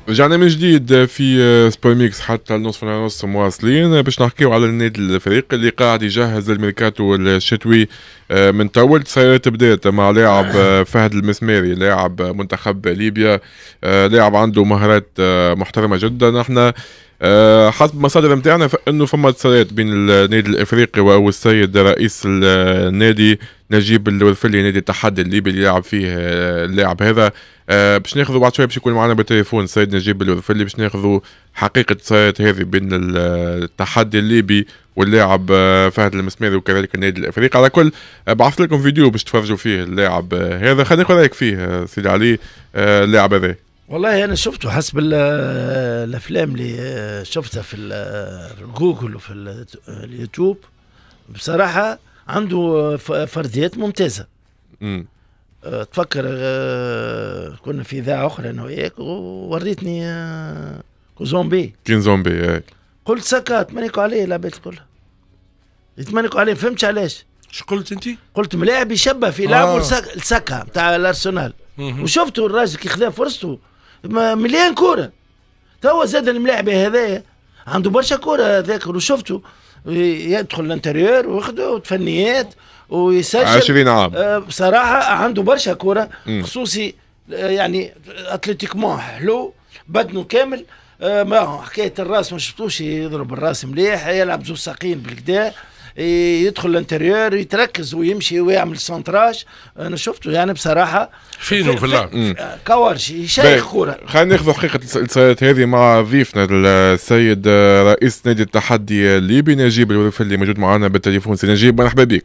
رجعنا من جديد في سبورميكس حتى النصف ونص مواصلين باش نحكيو على النادي الافريقي اللي قاعد يجهز الميركاتو الشتوي من طول. تصيرت بدات مع لاعب فهد المسماري، لاعب منتخب ليبيا، لاعب عنده مهارات محترمه جدا. نحن حسب مصادر متاعنا فانه فما اتصالات بين النادي الافريقي او السيد رئيس النادي نجيب الورفلي، نادي التحدي الليبي اللي يلعب فيه اللاعب هذا. باش ناخذوا بعد شويه باش يكون معنا بالتليفون السيد نجيب الورفلي باش ناخذوا حقيقه الاتصالات هذه بين التحدي الليبي واللاعب فهد المسماري وكذلك النادي الافريقي. على كل بعثت لكم فيديو باش تفرجوا فيه اللاعب هذا. خلينا ناخذ رايك فيه سيدي علي اللاعب هذا. والله انا شفته حسب الافلام اللي شفتها في جوجل وفي اليوتيوب. بصراحه عنده فرديات ممتازه. تفكر كنا في اذاعه اخرى انا وياك ووريتني زومبي كين زومبي. قلت سكات مانيكو عليه لعبات كلها يتمانيكو عليه. فهمتش علاش. ايش قلت انت؟ قلت ملاعب يشبه في لعبه السكه نتاع الارسنال. وشفتوا الراجل كي خذا فرصته مليان كوره. توا زاد الملاعب هذايا عنده برشا كوره هذاك. وشفتوا يدخل الانتريور وياخذوا تفنيات ويسجل 20 عام. بصراحه عنده برشا كوره خصوصي. يعني اتلتيكمون حلو بدنه كامل. ما حكايه الراس ما شفتوش يضرب الراس مليح، يلعب زوج ساقين بالكدا، يدخل الانتريور يتركز ويمشي ويعمل سنتراج. انا شفته يعني بصراحه فينو في اللعب كوارشي شيخ كوره. خلينا ناخذ حقيقه الاتصالات هذه مع ضيفنا السيد رئيس نادي التحدي الليبي نجيب الورفلي اللي موجود معنا بالتليفون. سي نجيب مرحبا بك.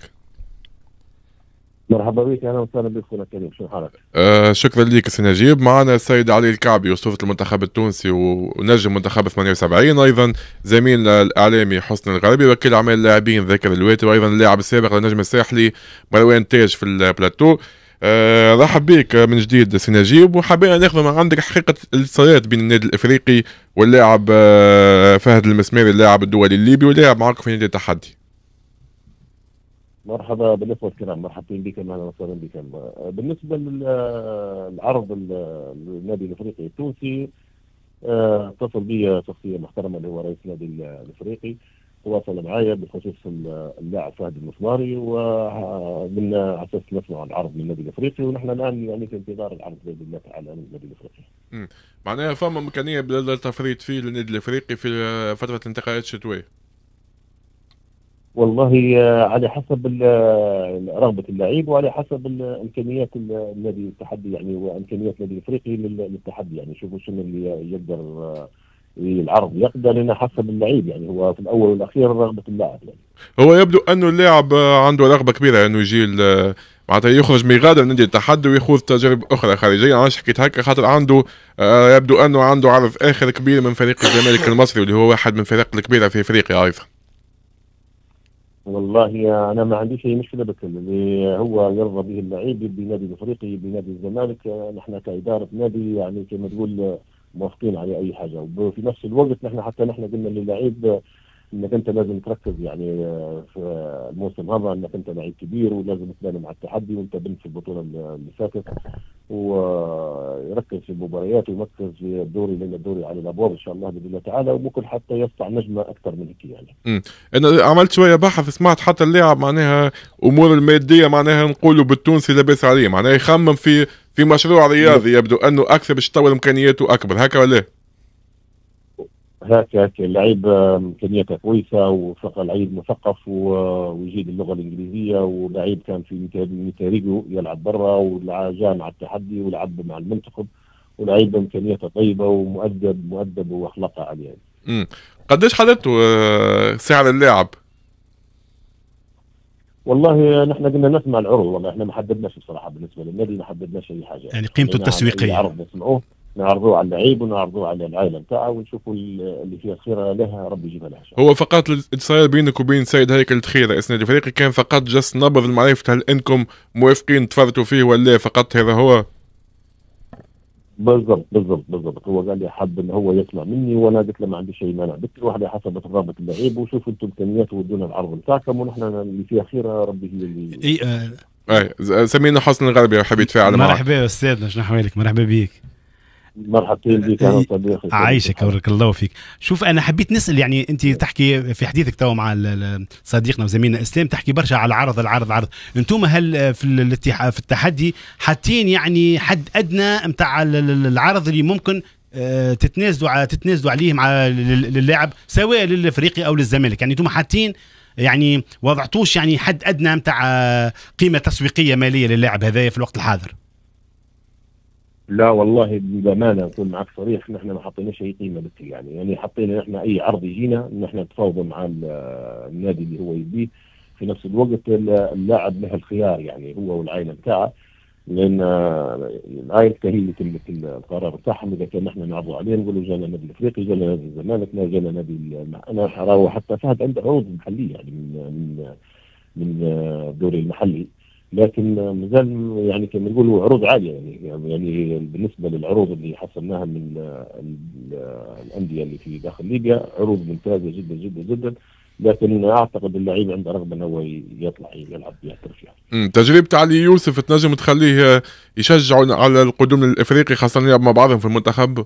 مرحبا بك، اهلا وسهلا بك اخونا الكريم، شو حالك؟ شكرا لك سي نجيب. معنا السيد علي الكعبي اسطوره المنتخب التونسي ونجم منتخب 78، ايضا زميل الاعلامي حسن الغربي، وكيل اعمال اللاعبين ذاكر الواتي، وايضا اللاعب السابق للنجم الساحلي مروان تاج في البلاتو. رحب بك من جديد سي نجيب، وحابين ناخذ من عندك حقيقه الاتصالات بين النادي الافريقي واللاعب فهد المسماري اللاعب الدولي الليبي واللاعب معكم في نادي التحدي. مرحبا بالاخوه الكرام، مرحبا بكم، اهلا وسهلا بكم. بالنسبه للعرض النادي الافريقي التونسي، اتصل بي شخصيه محترمه اللي هو رئيس النادي الافريقي، تواصل معايا بخصوص اللاعب فهد المسماري، ومن على اساس نسمع العرض من النادي الافريقي، ونحن الان يعني في انتظار العرض باذن الله تعالى من النادي الافريقي. معناها فما امكانيه بالتفريط فيه للنادي الافريقي في فتره الانتقالات الشتويه؟ والله على حسب رغبة اللعيب وعلى حسب امكانيات النادي التحدي يعني، وامكانيات النادي الافريقي للتحدي يعني. شوفوا شنو اللي يقدر العرض يقدر لنا حسب اللعيب يعني. هو في الاول والاخير رغبة اللاعب يعني. هو يبدو انه اللاعب عنده رغبة كبيرة انه يجي معناتها يخرج من يغادر نادي التحدي ويخوض تجارب اخرى خارجية. انا حكيت هكا خاطر عنده يبدو انه عنده عرض اخر كبير من فريق الزمالك المصري، واللي هو واحد من الفرق الكبيرة في افريقيا ايضا. والله انا ما عنديش اي مشكله بك، اللي هو يرضى به اللعيب بنادي الافريقي بنادي الزمالك. نحن كاداره نادي يعني كما تقول موافقين على اي حاجه. وفي نفس الوقت نحن قلنا للعيب انك انت لازم تركز يعني في الموسم هذا، انك انت لعيب كبير ولازم تبان مع التحدي، وانت بنت في البطوله اللي فاتت، ويركز في المباريات ويركز في الدوري، لان الدوري على الابواب ان شاء الله باذن الله تعالى، وممكن حتى يصنع نجمه اكثر من هيك يعني. انا عملت شويه بحث، سمعت حتى اللاعب معناها امور الماديه معناها نقولوا بالتونسي لاباس عليه، معناها يخمم في مشروع رياضي، يبدو انه اكثر باش تطور امكانياته اكبر، هكا ولا؟ هكا اللعيب امكانياته كويسه، وفقط لعيب مثقف ويجيد اللغه الانجليزيه، ولعيب كان في نيكاريغو يلعب برا، وجاء مع التحدي ولعب مع المنتخب، ولعيب امكانياته طيبه ومؤدب واخلاقه عاليه. قديش حددتوا سعر اللاعب؟ والله نحن قلنا نسمع العروض، والله احنا ما حددناش بصراحه. بالنسبه للنادي ما حددناش اي حاجه يعني قيمته التسويقيه. عرض نسمعوه نعرضوه على اللعيب ونعرضوه على العائله نتاعه، ونشوفوا اللي فيها خير لها ربي يجيبها لها. هو فقط الاتصال بينك وبين سيد هيكل التخير رئيس النادي الافريقي كان فقط جس نبض المعرفة، هل انكم موافقين تفرطوا فيه ولا فقط هذا هو؟ بالضبط. هو قال لي حب ان هو يسمع مني، وانا قلت له ما عنديش اي مانع، قلت له واحد حسب رغبه اللعيب، وشوفوا انتم امكانيات ودونا العرض نتاعكم، ونحن اللي فيها خير ربي هي اللي سمينا حسن الغربي يحب يتفاعل معك. مرحبا استاذنا، شنو احوالك؟ مرحبا بيك. مرحبتين بك يا صديقي. عايشك بارك الله فيك. شوف انا حبيت نسال، يعني انت تحكي في حديثك تو مع صديقنا وزميلنا اسلام، تحكي برشا على العرض. انتم هل في الاتحاد في التحدي حاطين يعني حد ادنى نتاع العرض اللي ممكن تتنازلوا عليه مع للاعب سواء للفريقي او للزمالك؟ يعني انتم حاطين يعني وضعتوش يعني حد ادنى نتاع قيمه تسويقيه ماليه للاعب هذايا في الوقت الحاضر؟ لا والله بامانه نكون معك صريح، نحن ما حطيناش اي قيمه بس يعني حطينا نحن اي عرض يجينا نحن نتفاوض مع النادي اللي هو يبيه. في نفس الوقت اللاعب له الخيار يعني هو والعائله بتاعه، لان العائله هي اللي تملك القرار بتاعهم. اذا كان نحن نعرضوا عليه نقولوا جانا نادي الافريقي، جانا نادي الزمالك، جانا نادي انا حراوي حتى فهد عنده عروض محليه يعني من الدوري المحلي، لكن مازال يعني كما نقولوا عروض عاليه يعني بالنسبه للعروض اللي حصلناها من الانديه اللي في داخل ليبيا عروض ممتازه جدا جدا جدا. لكن اعتقد اللعيب عنده رغبه انه يطلع يلعب يحترف يعني. تجربة علي يوسف تنجم تخليه يشجعوا على القدوم الافريقي خاصه يلعب مع بعضهم في المنتخب؟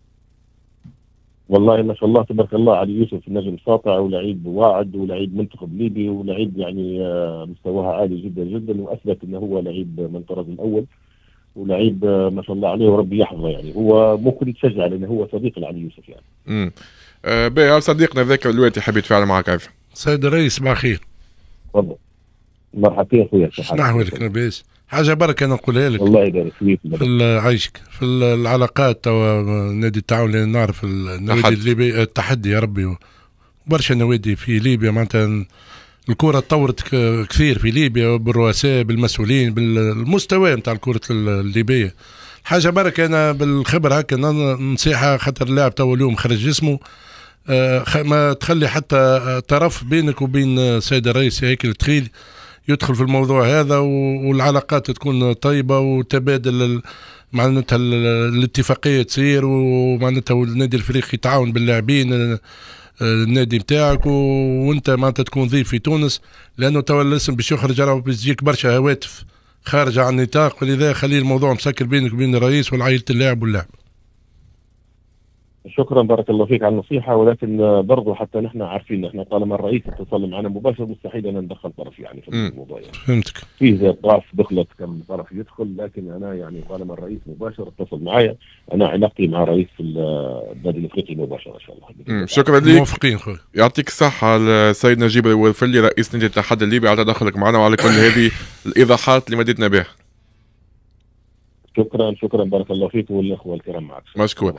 والله ما شاء الله تبارك الله، علي يوسف نجم ساطع ولعيب واعد ولعيب منتخب ليبي ولعيب يعني مستواها عالي جدا جدا، واثبت انه هو لعيب من الطراز الاول ولعيب ما شاء الله عليه وربي يحفظه. يعني هو ممكن يتشجع لانه هو صديق لعلي يوسف يعني. باهي صديقنا ذاك الوقت يحب يتفاعل معك كيف؟ سيد الرئيس صباح الخير. تفضل. مرحبا اخويا. نحوالك لاباس. حاجه برك انا نقولها لك. الله يبارك فيك. في عايشك في العلاقات توا نادي التعاون اللي نعرف النوادي الليبي التحدي يا ربي برشا نوادي في ليبيا معناتها الكره تطورت كثير في ليبيا بالرؤساء بالمسؤولين بالمستوى نتاع الكره الليبيه. حاجه برك انا بالخبره هكا نصيحه خاطر اللاعب توا اليوم خرج جسمه ما تخلي حتى طرف بينك وبين سيد الرئيس هيك التخيل يدخل في الموضوع هذا والعلاقات تكون طيبة وتبادل معناتها الاتفاقية تصير ومعناتها النادي الافريقي يتعاون باللاعبين النادي بتاعك وانت معناتها تكون ضيف في تونس، لانه توا الاسم باش يخرج راهو بيجيك برشا هواتف خارجة عن النطاق، ولذا خلي الموضوع مسكر بينك وبين الرئيس والعائلة اللاعب واللاعب. شكرا بارك الله فيك على النصيحه، ولكن برضو حتى نحن عارفين احنا طالما الرئيس اتصل معنا مباشر مستحيل ان ندخل طرف يعني في الموضوع يعني. فهمتك. فيه اطراف دخلت كم طرف يدخل، لكن انا يعني طالما الرئيس مباشر اتصل معي انا علاقتي مع رئيس النادي الافريقي مباشره ان شاء الله. شكرا لك. موافقين خويا. يعطيك الصحه السيد نجيب الوفلي رئيس نادي الاتحاد الليبي على تدخلك معنا وعلى كل هذه الايضاحات اللي مديتنا بها. شكرا بارك الله فيك والاخوه الكرام معك. مشكور.